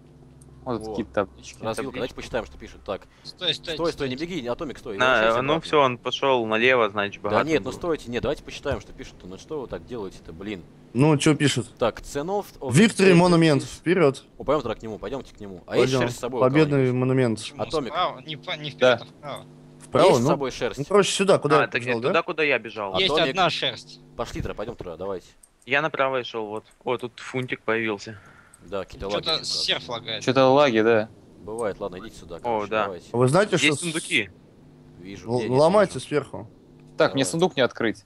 Вот Во. какие-то таблички. Развилка, таблички. давайте посчитаем, что пишут. Так, Стой, стой, стой, стой, не беги, Атомик, стой. На, возвращайся ну обратно. все, он пошел налево, значит, Да богатым нет, ну был. стойте, нет, давайте посчитаем, что пишут-то. Ну что вы так делаете-то, блин. Ну, что пишут? Так, ценов... Виктори монумент, вперед. О, пойдем тогда к нему, пойдемте к нему. А есть Пойдем. шерсть с собой у Победный кого-нибудь? монумент. Почему? Атомик. Справа? Не, по- не Да. вперед, а вправо. Вправо, Есть с ну. собой Ну, шерсть? короче, сюда, куда А, я так побежал, туда, да? куда я бежал. А Есть Атомик. одна шерсть. Пошли тогда, пойдем туда, давайте. Я направо шел, вот. О, тут фунтик появился. Да, какие-то лаги. Что-то здесь, серф лагает. Что-то лаги, да. Бывает, ладно, идите сюда, короче, да. давайте. А Вы знаете, что... Есть с- сундуки. Вижу. Л- где, нет, Ломайте вижу. сверху. Так, мне Давай. сундук не открыть.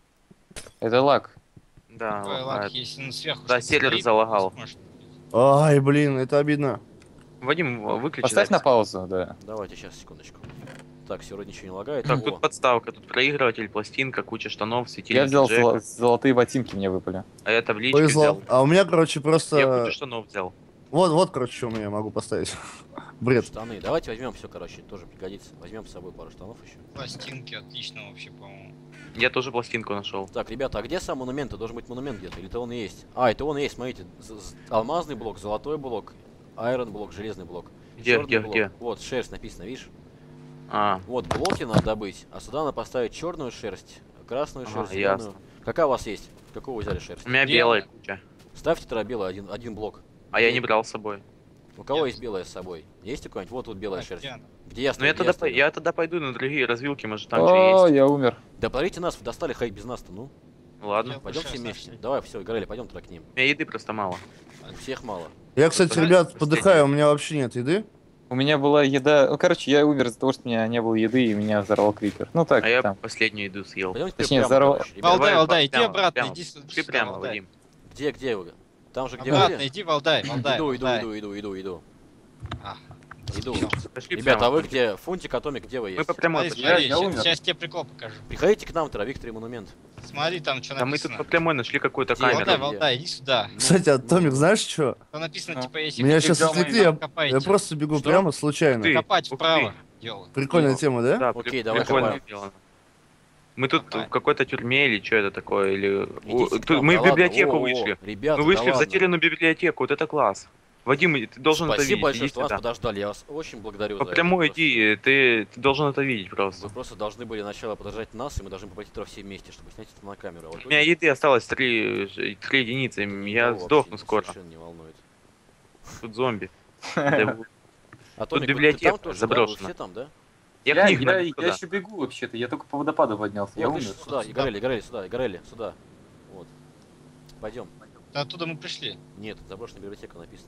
Это лаг. Да, Такой лагает. лаг, если он сверху Да, что-то сервер стоит, залагал. сможет. Ай, блин, это обидно. Вадим, выключи Поставь на запись. паузу, да. Давайте, сейчас, секундочку. Так, все, вроде ничего не лагает. Так, О, тут подставка, тут проигрыватель, пластинка, куча штанов, светильник. Я взял Джека. золо- золотые ботинки, мне выпали. А я таблички Повезло. взял. А у меня, короче, Я просто... кучу штанов взял. Вот, вот, короче, что у меня могу поставить. Бред. штаны. Давайте возьмем все, короче, тоже пригодится. Возьмем с собой пару штанов еще. Пластинки отлично вообще, по-моему. Я тоже пластинку нашел. Так, ребята, а где сам монумент? Должен быть монумент где-то, или это он и есть? А, это он и есть, смотрите. з- з- Алмазный блок, золотой блок, айрон блок, железный блок. Где, чёрный где, блок. где? Вот, шерсть написано, видишь? А, Вот, блоки надо добыть, а сюда надо поставить черную шерсть, красную Ага, шерсть, ясно. зеленую. Какая у вас есть? Какую вы взяли шерсть? у меня Белая. белая куча. Ставьте тогда белый, один, один блок. А я не брал с собой. У кого Я- есть белая с собой? Есть у кого-нибудь? Вот тут белая Так, шерсть. где она? Где я Ну стою? я Где тогда, по- стою? я тогда пойду на другие развилки, может там что О, есть. я умер. Да подождите нас, вы достали хай без нас-то, ну. Ладно. Я- Пойдем все шерсть вместе. нашли. Давай, все, Игорелли, пойдем туда к ним. У меня еды просто мало. У всех мало. Я, кстати, Давай, ребят, последний. подыхаю, у меня вообще нет еды. У меня была еда... Ну, короче, я умер из-за того, что у меня не было еды, и меня взорвал крипер. Ну так, А я там. последнюю еду съел. Пойдем теперь Точнее, прямо, здорово. короче, ребята. Валдай, Давай, Валдай, иди прямо, обратно, прямо. иди сюда. Шли сюда, прямо, Валдай. Вадим. Где, где вы? Там же, где Обратно, вы? иди, Валдай, Валдай. Иду, иду, Валдай. иду, иду, иду, иду. А, Иду. Пошли Ребята, прямо. а вы где? Фунтик, Атомик, где вы Мы есть? по прямой Смотри, пошли. смотри, Я- я щас- умер. сейчас тебе прикол покажу. Приходите к нам, тогда, Виктор и Монумент. Смотри, там что Да мы тут написано. по прямой нашли какую-то Где? Валдай, камеру. Валдай. Валдай, иди сюда. Ну, Кстати, а Томик, знаешь что? Там написано, Ну. типа, если Меня вы сейчас взял мои отвлекли, я, копаете. я просто бегу Что? прямо случайно. Ты. Копать Ух вправо ты. дело. Прикольная тема, да? Да, Окей, при- давай, прикольно давай. сделано. Мы тут Давай. в какой-то тюрьме или что это такое? Или... идите О, к тут нам, мы да в ладно. библиотеку О, о, вышли. Ребята, Мы вышли да в ладно. затерянную библиотеку, вот это класс. Вадим, ты должен это Спасибо видеть. большое, Иди что вас сюда. подождали. Я вас очень благодарю По за это. прямой Просто иди, ты, ты должен это видеть просто. Вы просто должны были сначала подождать нас, и мы должны пойти туда все вместе, чтобы снять это на камеру. А вот У меня еды осталось три, три единицы, я никого сдохну вообще скоро. Совершенно не волнует. Тут зомби. Да, А Томик, вот ты библиотека там тоже, да? Вы заброшена. все там, да? Я Я, книг я, набил я туда. еще бегу вообще-то, я только по водопаду поднялся, я Вот, умер. видишь, сюда, Игорелли, Игорелли, сюда, Игорелли, сюда. Вот. Пойдем. Да оттуда мы пришли. Нет, заброшенная библиотека написано.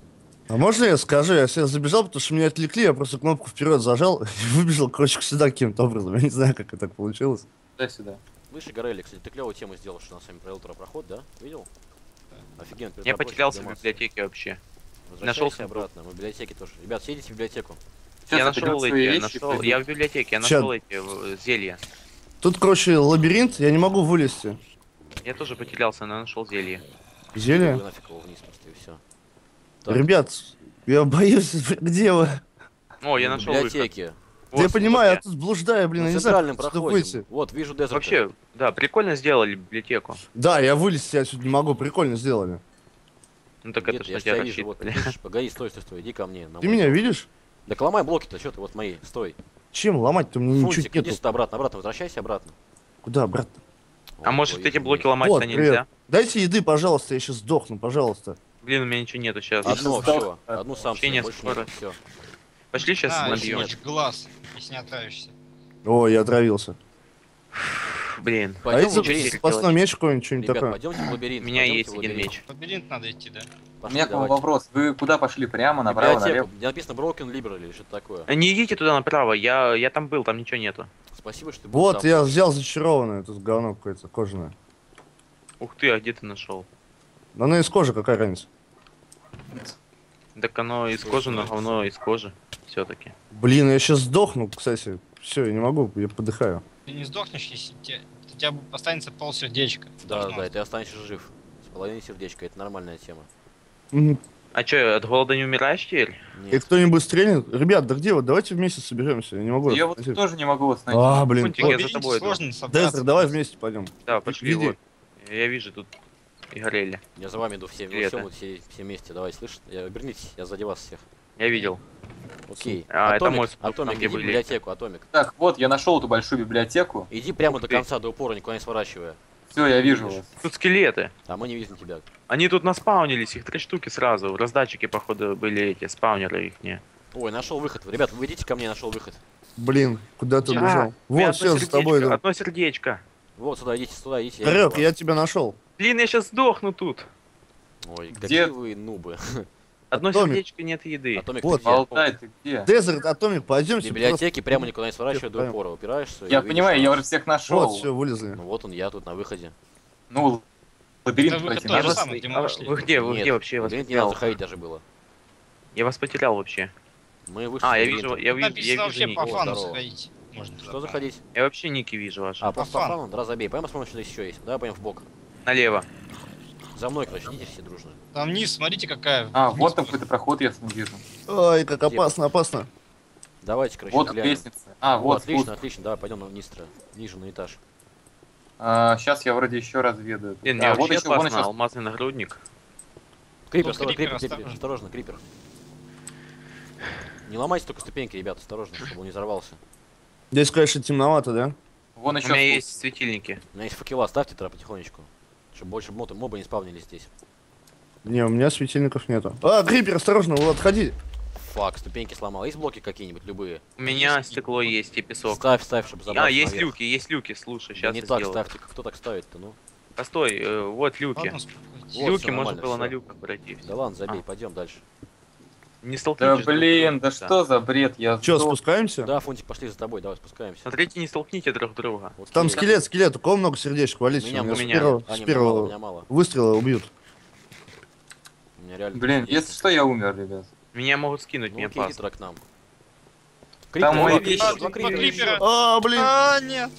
А можно я скажу? Я сейчас забежал, потому что меня отвлекли, я просто кнопку вперед зажал и выбежал, короче, сюда каким-то образом. Я не знаю, как это так получилось. Туда-сюда. Слышь, Горелли, кстати, ты клевую тему сделал, что у нас с вами провел проход, да? Видел? Офигенно. перед Я тобой потерялся в подниматься. библиотеке вообще. Возвращайся нашел сундук. обратно. Мы в библиотеке тоже. Ребят, съедите в библиотеку. Я Сейчас нашел свои эти, вещи, нашел, пойду. я в библиотеке, я Ща. нашел эти э, зелья. Тут, короче, лабиринт, я не могу вылезти. Я тоже потерялся, но нашел зелье. Вы Зелье? нафиг его вниз просто и все. Так. Ребят, я боюсь, где вы? О, я в нашел выход. библиотеке. Вот, я понимаю, я вот тут блуждаю, блин, На я не знаю, центральном как отсюда проходе. выйти. Вот, вижу Дезерт. Вообще, да, прикольно сделали библиотеку. Да, я вылезти отсюда не могу, прикольно сделали. Ну так Где это ты? ж Я на ж тебя тебя вижу, вот, рассчитывали. видишь? Погоди, стой, стой, стой, иди ко мне. на Ты мой меня дом. видишь? Так ломай блоки-то, что ты, вот мои, стой. Чем ломать-то? Мне ничего Фунтик, иди нету. сюда обратно, обратно, возвращайся обратно. Куда, брат? А Вот, может твой эти есть. блоки Вот, ломать-то привет. нельзя? Дайте еды, пожалуйста, я сейчас сдохну, пожалуйста. Блин, у меня ничего нету сейчас. Одно, сдох. все, одну сам Общение съем, больше скоро. нет, все. Пошли сейчас На, набьем. еще глаз, если не отравишься. Ой, я отравился. Блин. А Пойдем если в лабиринт. запасной меч какой-нибудь, что-нибудь Ребят, такое? пойдемте в лабиринт. У меня пойдемте есть в один лабиринт. меч. В лабиринт надо идти, да? У Пошли, меня к вам давайте. вопрос. Вы куда пошли? Прямо, направо, налево? Библиотеку, где написано Broken Library или что-то такое. А не идите туда направо, я, я там был, там ничего нету. Спасибо, что ты был Вот, там. я взял зачарованное, тут говно какое-то, кожаное. Ух ты, а где ты нашел? Да оно из кожи, какая разница? Так оно из кожи, но говно из кожи. Все-таки. Блин, я сейчас сдохну, кстати. Все, я не могу, я подыхаю. Ты не сдохнешь, если те- у тебя останется полсердечка. Да, Должно. да, и ты останешься жив. С половиной сердечка, это нормальная тема. Мгм. А чё, от голода не умираешь теперь? И Нет. кто-нибудь стрельнет? Ребят, да где вы? Давайте вместе соберемся, я не могу. Я вот найти. тоже не могу вас найти. А, блин. Фунтик, О, я за Лабиринте тобой иду. сложно собраться. Дезер, давай вместе пойдем. Да, пошли, Веди. вот. Я вижу тут и горели. Я за вами иду все, Где все, это? вот все, все вместе, давай, слышь, я, вернитесь, я сзади вас всех. Я видел. Окей. А, это Атомик, мой сундук, Атомик, там, где иди в были библиотеку, Атомик. Так, вот, я нашел эту большую библиотеку. Иди прямо Ух до ты. конца, до упора, никуда не сворачивая. Все, я вижу вас. Тут скелеты. А мы не видим тебя. Они тут наспаунились, их три штуки сразу. В раздатчике, походу, были эти спаунеры их не. Ой, нашел выход. Ребят, вы идите ко мне, нашел выход. Блин, куда ты Я- убежал? У меня Вот, одно все, за тобой сердечко, иду. Одно сердечко. Вот сюда идите, сюда идите. Тарек, иду. я тебя нашел. Блин, я сейчас сдохну тут. Ой, Где- какие вы нубы. Одно Атомик. сердечко, нет еды. Атомик, Вот, ты где? Алтай, ты где? Дезерт, Атомик, В пойдемте. библиотеке прямо никуда не сворачивая до Прям. упора. Упираешься. и Я видишь понимаю, я нас. уже всех просто- нашел. Вот, все, вылезли. Ну вот он, я тут на выходе. Ну, лабиринт Это выход пройти тоже надо. вас- самое, где мы а вошли. Вы где? Вы Нет, где вообще? Я вас лабиринт не надо потерял. заходить даже было. Я вас потерял вообще. Мы вышли А, с я лабиринта. вижу, я Тут вижу, написано я вижу вообще ники. по О, фану здорово. заходить. Можно туда. Что заходить? Я вообще ники вижу ваши. А, По просто по фану. фану? Да, забей. Пойдем посмотрим, что здесь еще есть. Давай пойдем в бок. Налево. За мной, короче, идите все дружно. Там вниз, смотрите, какая. А, вниз вот там просто. какой-то проход, я вижу. Ой, как Где? опасно, опасно. Давайте, короче, Вот глянем. лестница. А, Вот, вот отлично, спуск. отлично. Давай пойдем вниз, тра- ниже на этаж. Сейчас я вроде еще разведаю. Блин, А, я вот вообще еще, вон опасно, еще. алмазный нагрудник. Крипер, Тут осторожно, крипер, крипер, крипер, осторожно. осторожно, крипер. Не ломайте только ступеньки, ребята, осторожно, чтобы он не взорвался. Здесь, конечно, темновато, да? Вон У еще меня спуск. есть светильники. У меня есть факела, ставьте тогда потихонечку. Чтобы больше моты, мобы не спавнились здесь. Не, у меня светильников нету. А, Крипер, осторожно, вот, отходи. Фак, ступеньки сломал. Есть блоки какие-нибудь, любые? У меня стекло есть и песок. Ставь, ставь, чтобы забрать. А, есть люки, есть люки, слушай, Да сейчас не я так сделаю. ставьте, кто так ставит-то, ну? Постой, э, вот люки. Ладно, успокойтесь. Вот, люки всё можно нормально, было на всё. люках пройти. Да ладно, забей, А. пойдем дальше. Не Да столкнитесь. друг блин, да друга. что за бред? Я Че, сдох. спускаемся? Да, Фунтик, пошли за тобой, давай спускаемся. Смотрите, не столкните друг друга. Вот Там есть. скелет, скелет, у кого много сердечек, валить. Меня, Меня у с меня. первого, А, с не, первого у меня мало, у меня мало. выстрела убьют. У меня реально... Блин, есть. если что, я умер, ребят. Меня могут скинуть, Ну мне окей, иди пас. тогда к нам. Там Крипер, мои два вещи. крипера, А, два два крипера. крипера. А, блин. А, нет.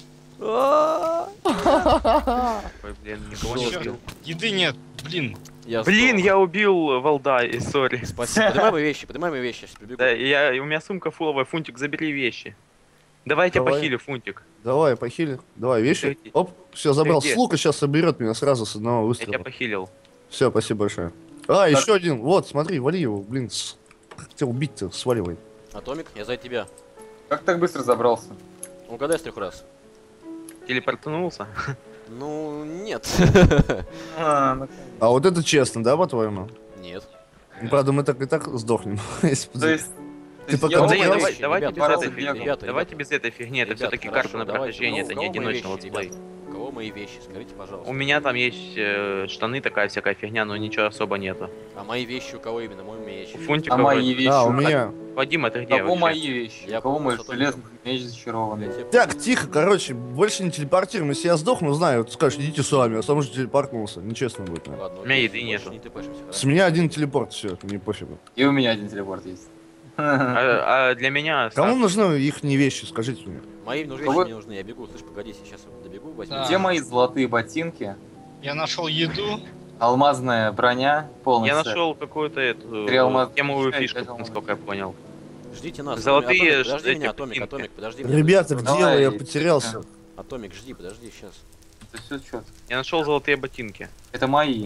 Ой, блин, никого не Чё? убил. Еды нет, блин. Я Блин, сдох. я убил Валда, и сори. Спасибо. Поднимай мои вещи, поднимай мои вещи, я сейчас прибегу. Да, я, у меня сумка фуловая, Фунтик, забери вещи. Давай я тебя Давай. похилю, Фунтик. Давай, похили. Давай, вещи. Ты где? Оп, все, забрал. где? С лука сейчас соберет меня сразу с одного Я тебя выстрела. похилил. Все, спасибо большое. А, еще один. Вот, смотри, вали его, блин. с- Как тебя убить-то? Сваливай. Атомик, я за тебя. Как так быстро забрался? Угадай с трех раз. Телепортанулся. Ну, нет. А, ну, А вот это честно, да, по-твоему? Нет. Ну, правда, мы так и так сдохнем. Если то есть... Ты то пока есть я Ну, Да не не, умер, давай, ребята, давайте ребята, без этой ребята, фигни. ребята, Давайте ребята. без этой фигни, это Ребят, все-таки хорошо, карта на давайте. прохождение, Ну, это у не кого мои одиночный вещи, летсплей. ребята? У кого кого мои вещи? Скажите, пожалуйста. У меня там есть э, штаны, такая всякая фигня, но ничего особо нету. А мои вещи у кого именно? Мой меч. У Фунтика А мои вроде. вещи? Да, у у меня. Вадим, это У где кого вообще? мои вещи? Я У кого помню, мой что только- железный меч зачарованный? Я тебе Так, тихо, короче, больше не телепортируем. Если я сдохну, знаю, ты скажешь, идите сами, а сам уже телепортнулся. Нечестно будет. наверное. Ладно, У меня окей, еды больше нету. не тпшимся, С хорошо? меня один телепорт, все, мне пофигу. И у меня один телепорт есть. А, а для меня... Кому Стас, нужны их не вещи, скажите мне. Мои нужны Кого- вещи не нужны. Я бегу, слышь, погоди, сейчас добегу, возьму. Да. Где мои золотые ботинки? Я нашел еду. Алмазная броня, полный Я сет. нашел какую-то эту Три алмаза. темовую Пять фишку, алмазов. насколько я понял. Ждите нас. Золотые Атомик, подожди эти меня, Атомик, ботинки. Атомик, подожди меня. Ребята, где Давай, вы? Я э, потерялся. Атомик, жди, подожди, сейчас. Это все четко. Я нашел золотые ботинки. Это мои.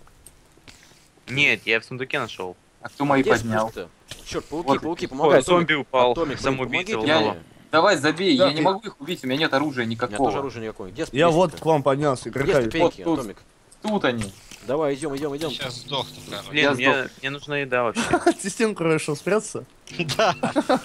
Нет, я в сундуке нашел. А кто мои Где поднял? спуск-то? Черт, пауки, Вот. пауки, Ой, помогай. зомби упал, Атомик, самоубийца помогите Я- упал. мне. Давай забей, Да, я не ты- могу их убить, у меня нет оружия У меня тоже никакого. оружия никакого. Где Я вот ступеньки-то? к вам поднялся, Где игрока. ступеньки, Вот тут. Атомик? Тут они. Давай, идем, идем, идем. Сейчас сдохну, короче. Блин, Я мне, мне нужна еда вообще. Ты стенку решил спрятаться? Да.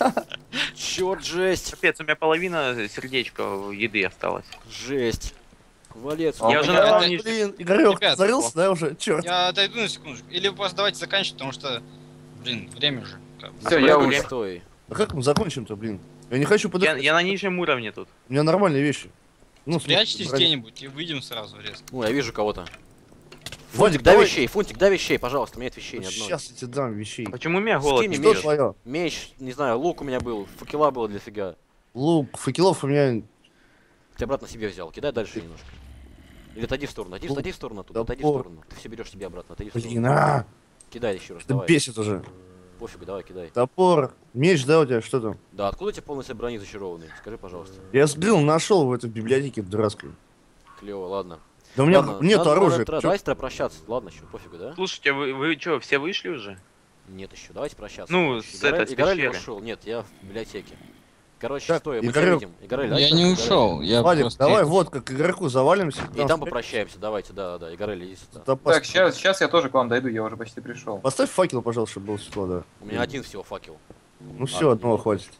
Черт, жесть, Капец, у меня половина сердечка еды осталась. жесть. Валец. А Я у уже меня- набрал это- нижний. Блин, Игорек, Ребят, зарился, да, уже? Черт. Я отойду на секундочку. Или просто давайте заканчивать, потому что, блин, время же. как бы. Всё, А я сколько уже- время? Стой. А как мы закончим-то, блин? Я не хочу Я, подыхать. я на нижнем уровне тут. У меня нормальные вещи. Ну, в смысле, Прячьтесь броня. где-нибудь и выйдем сразу резко. Ну, я вижу кого-то. Вадик, Фунтик, дай давай. вещей, Фунтик, дай вещей, пожалуйста, у меня нет вещей ни одной. Сейчас я тебе дам вещей. Почему у меня голод Скинь не мне Что берет? твое? Меч, не знаю, лук у меня был, факела было для фига. Лук, факелов у меня... Ты обратно себе взял, кидай дальше немножко. Или отойди в сторону, отойди, Лук, отойди в сторону оттуда, топор. отойди в сторону. Ты все берешь себе обратно, отойди в Блин, сторону. а! Кидай еще раз, Это давай. бесит уже. Пофигу, давай, кидай. Топор, меч, да, у тебя, что там? Да, откуда у тебя полностью брони зачарованные? Скажи, пожалуйста. Я сгрил, нашел в этой библиотеке дурацкой. Клево, ладно. Да у меня Ладно, нет надо- оружия. надо- Чё? Давайте тогда прощаться. Ладно, еще, пофигу, да? Слушайте, вы, вы что, все вышли уже? Нет еще, давайте прощаться. Ну, короче. с Игорель- этой, с Игорель пещеры. ушел, нет, я в библиотеке. Короче, Так, стой, мы Игорек. тебя видим. Игорель, Я давай не так, ушел, я Вадик, просто... давай вот как к игроку завалимся. Игорель. И там попрощаемся, давайте, да, да, Игорель, иди сюда. Топор. Так, сейчас, сейчас я тоже к вам дойду, я уже почти пришел. Поставь факел, пожалуйста, чтобы было светло, да. У меня один всего факел. Ну все, одного хватит.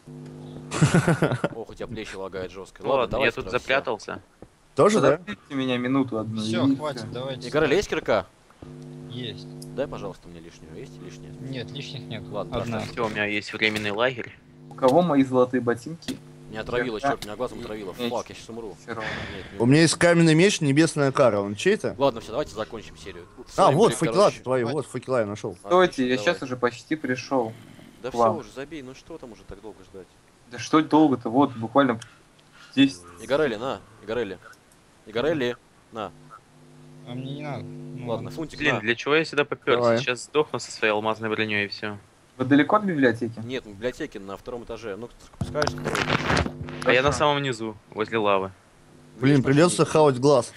Ох, у тебя плечи лагает жестко. Ладно, давай я сразу, тут всё. запрятался. Тоже, да? Подождите меня минуту одну. Все, и хватит, всё. давайте. Игорель, есть кирка? Есть. Дай, пожалуйста, мне лишнюю. Есть лишняя? Нет, лишних нет. Ладно, Одна. Все, у меня есть временный лагерь. У кого мои золотые ботинки? Меня отравило, Кирка. черт, меня глазом отравило. Меч. Фак, я сейчас умру. Всё равно. Нет, не У меня есть каменный меч, небесная кара. Он чей-то? Ладно, все, давайте закончим серию. С А, вами вот были, факела короче, твои, хватит. вот факела я нашел. Стойте, я Отлично, сейчас давай. уже почти пришел. Да к все вам. уже, забей, ну что там уже так долго ждать? Да что долго-то, вот буквально здесь. Игорели, на, Игорели. Игорели, на. А мне не надо. Ну, Ладно, Фунтик, Блин, на. для чего я сюда поперся? Давай. Сейчас сдохну со своей алмазной броней и все. Вы далеко от библиотеки? Нет, в библиотеке на втором этаже. Ну, спускаешься на второй этаж. А я на Хорошо. самом низу, возле лавы. Блин, Видишь, придется наши- хавать глаз.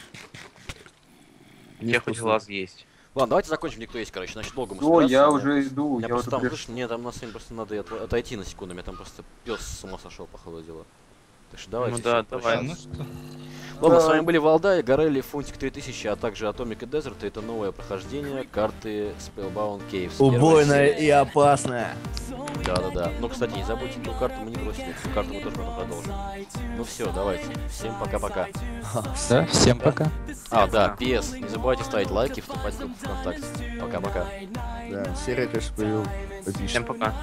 Где хоть Невкусно. глаз есть. Ладно, давайте закончим, никто есть, короче, значит, долго мы О, собираться, я у меня- уже иду, у меня я просто вот там, приш- слышь, мне там на самом деле просто надо от- отойти на секунду, мне там просто пес с ума сошел, походу дела. Так что давайте. Ну да, всё, давай. прощаться. Ну что? Ладно, с Давай. вами были Валдай, Горелли, Фунтик три тысячи, а также Atomic и Desert. Это новое прохождение карты Spellbound Caves. Первая Убойная серия. и опасная. Да-да-да. Но, кстати, не забудьте, эту карту мы не бросили. Эту карту мы тоже потом продолжим. Ну все, давайте. Всем пока-пока. Да, всем пока. А, да, пи эс. Не забывайте ставить лайки, вступать в группу ВКонтакте. Пока-пока. Да, серия, конечно, привел. Отлично. Всем пока.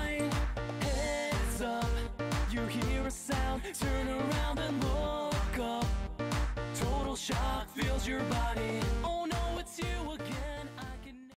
You hear a sound, turn around and look up. Total shock fills your body. Oh no, it's you again.